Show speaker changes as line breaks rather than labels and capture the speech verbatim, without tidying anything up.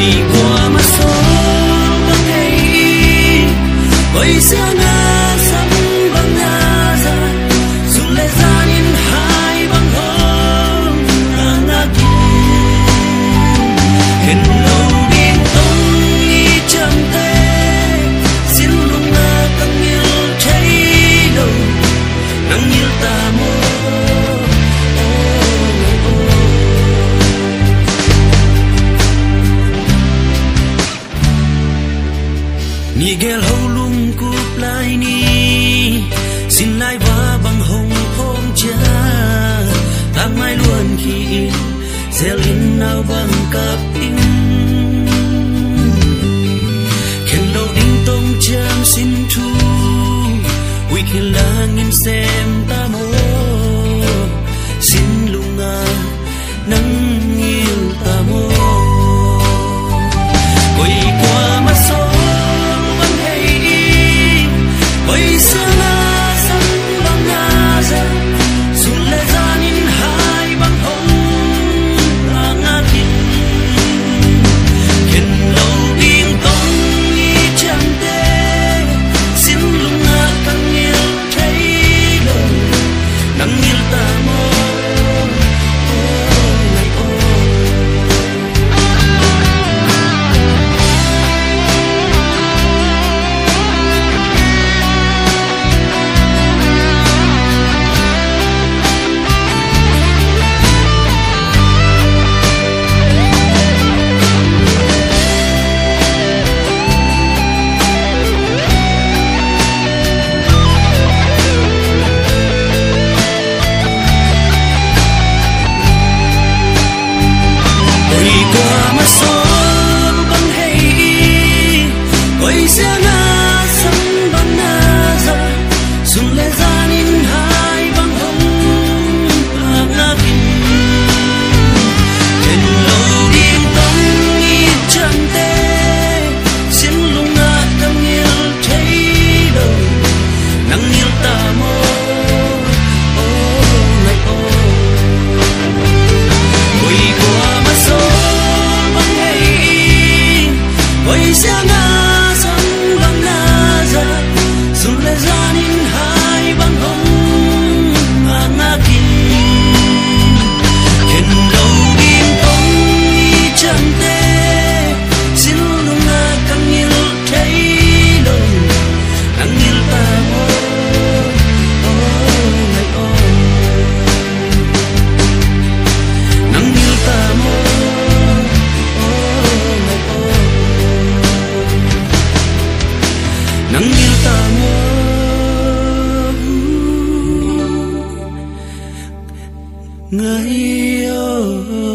qua mắt số bằng hay quay xa na sắm bằng na ra dù lệ ra nhìn hai bằng hông na na hình lâu biên tông y chăm tê xin lúc na tăng yêu thấy đâu nắng yêu ta mơ Miguel hầu lung cúp lại ni xin lại va bằng hồng hôm cha ta mai luôn khi in zelin nào bằng cặp in khen đâu đinh tông chăm xin thu quy khen là nghìn xem ta mô xin lung à nắng yêu ta mô quay qua mắt số quay sang na sắm bằng na ra dù lệ ra nhìn hai bằng hồng là ngã tin khen lâu biên tông y chẳng tê xin lúc ngã càng yêu thấy đâu nắng yêu ta mơ ngày ôi qua mắt số bằng hay quay sang na sắm bằng na ra dù lệ ra nhìn hai bằng hồng là ngã tin khen lâu biên tông y chẳng tê xin lúc ngã càng yêu thấy đâu nắng yêu ta mơ ngày ôi quay qua mắt số quay sang na sắm bằng na ra dù lệ ra nhìn hai bằng hồng mà ngã tin khen lâu biên tông y chẳng tê xin lúc ngã càng yêu thấy đâu nắng yêu ta mơ ngày ôi nắng yêu ta mơ nắng yêu ta mơ ngày ơi